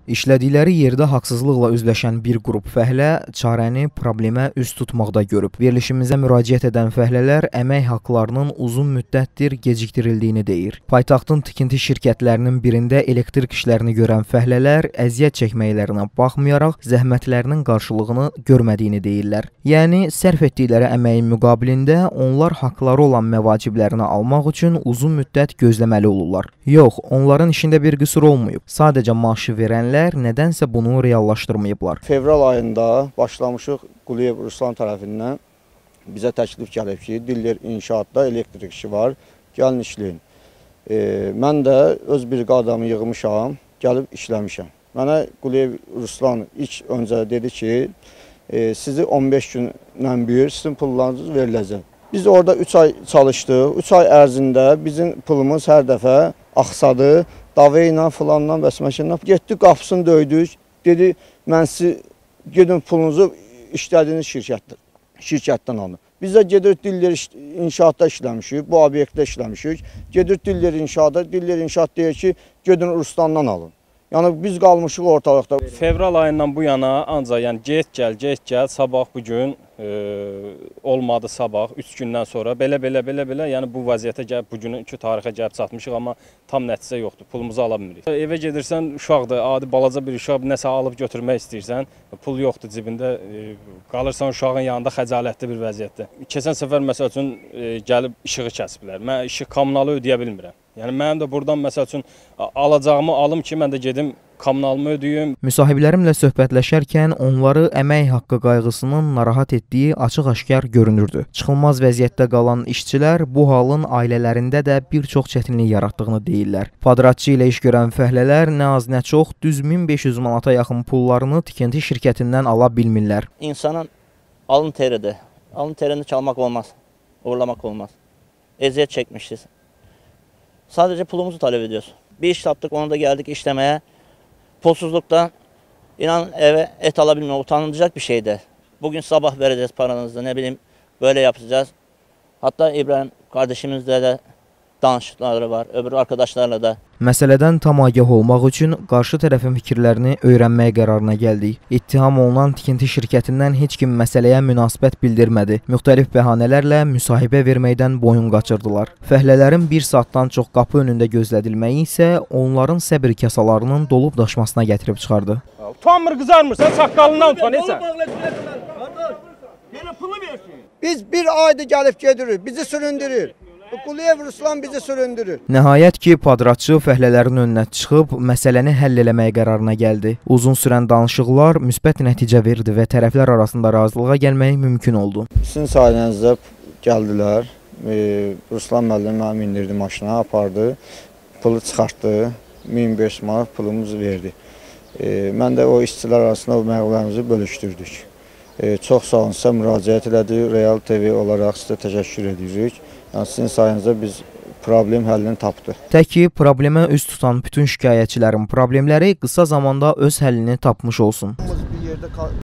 İşlədikləri yerdə haqsızlıqla üzləşən bir qrup fəhlə çarəni problemə üz tutmaqda görüb. Verilişimizə müraciət edən fəhlələr əmək haqlarının uzun müddətdir gecikdirildiyini deyir. Paytaxtın tikinti şirkətlərinin birində elektrik işlərini görən fəhlələr əziyyət çəkməklərinə baxmayaraq zəhmətlərinin qarşılığını görmədiyini deyirlər. Yəni, sərf etdikləri əməyin müqabilində onlar haqları olan məvaciblərini almaq üçün uzun müddət gözləməli olurlar. Yox, onların işində bir qüsur olmayıb. Sadəcə maaşı verənlər nədənsə bunu reallaşdırmayıblar. Fevral ayında başlamışıq Quliyev Ruslan tərəfindən bizə təklif gəlib ki, Diller inşaatda elektrik işi var, gəlin işləyin. Mən də öz bir adamı yığmışam, gəlib işləmişəm. Mənə Quliyev Ruslan ilk öncə dedi ki, sizi 15 gündən bir sizin pullarınız veriləcək. Biz orada 3 ay çalışdıq, 3 ay ərzində bizim pulumuz hər dəfə axsadı. Dava ilə filandan bəsməkindən getdik, qapısını döydük. Dedi, mən siz gedin pulunuzu işlədiyiniz şirkətdən alın. Biz də gedirik Diller inşaatda işləmişik, bu obyektdə işləmişik. Gedirik Diller inşaatda, Diller inşaat deyir ki, gedin Ruslandan alın. Yəni biz qalmışıq ortalıqda. Fevral ayından bu yana ancaq yəni get gəl, sabah bu gün olmadı sabah, 3 gündən sonra belə, yəni bu vəziyyətə gəlib, bugünkü tarixə gəlib çatmışıq, amma tam nəticə yoxdur, pulumuzu ala bilmirik. Evə gedirsən, uşaqdır, adi balaca bir uşaq, nəsə alıb götürmək istəyirsən, pul yoxdur cibində, qalırsan uşağın yanında xəcalətli bir vəziyyətdə. Keçən səfər məsəl üçün gəlib işığı kəsiblər, mən işıq kommunalı ödəyə bilmirəm. Yəni mənim də buradan məsəl üçün alacağımı alım ki, mən də gedim kommunalımı ödəyim. Müsahiblərimlə söhbətləşərkən onları əmək haqqı qayğısının narahat etdiyi açıq-aşkar görünürdü. Çıxılmaz vəziyyətdə qalan işçilər bu halın ailələrində də bir çox çətinlik yaratdığını deyirlər. Kvadratçı ilə iş görən fəhlələr nə az nə çox düz 1500 manata yaxın pullarını tikinti şirkətindən ala bilmirlər. İnsanın alın teridir. Alın terini çalmaq olmaz, uğurlamaq olmaz. Əziyyət çəkmişsiniz. Sadəcə pulumuzu talep ediyoruz. Bir iş tapdık, onu da geldik işlemeye. Pulsuzluktan inan eve et alabilme utanılacak bir şeydi. Bugün sabah vereceğiz paranızı, ne bileyim böyle yapacağız. Hatta İbrahim kardeşimizle de danışıkları var, öbür arkadaşlarla da. Məsələdən tam agah olmaq üçün qarşı tərəfin fikirlərini öyrənməyə qərarına gəldik. İttiham olunan tikinti şirkətindən heç kim məsələyə münasibət bildirmədi. Müxtəlif bəhanələrlə müsahibə verməkdən boyun qaçırdılar. Fəhlələrin bir saatdan çox qapı önündə gözlədilməyi isə onların səbir kasalarının dolub daşmasına gətirib çıxardı. Utanmır, qızarmırsan, saqqalından utanırsan. Biz bir ayda gəlib gedirik, bizi süründürür. Quliyev Ruslan bizi süründürür. Nəhayət ki, padratçı fəhlələrin önünə çıxıb məsələni həll eləməyə qərarına gəldi. Uzun sürən danışıqlar müsbət nəticə verdi və tərəflər arasında razılığa gəlmək mümkün oldu. Sizin sayənizdə gəldilər. Ruslan müəllim məni mindirdi maşına, apardı. Pulu çıxartdı. 1500 manat pulumuzu verdi. Mən də o işçilər arasında o məqamlarımızı bölüşdürdük. Çox sağ olun, sizə müraciət elədik. Real TV olaraq sizə təşəkkür edirik. Yəni, sizin sayənizdə biz problem həllini tapdıq. Tək ki, problemə üz tutan bütün şikayətçilərin problemləri qısa zamanda öz həllini tapmış olsun.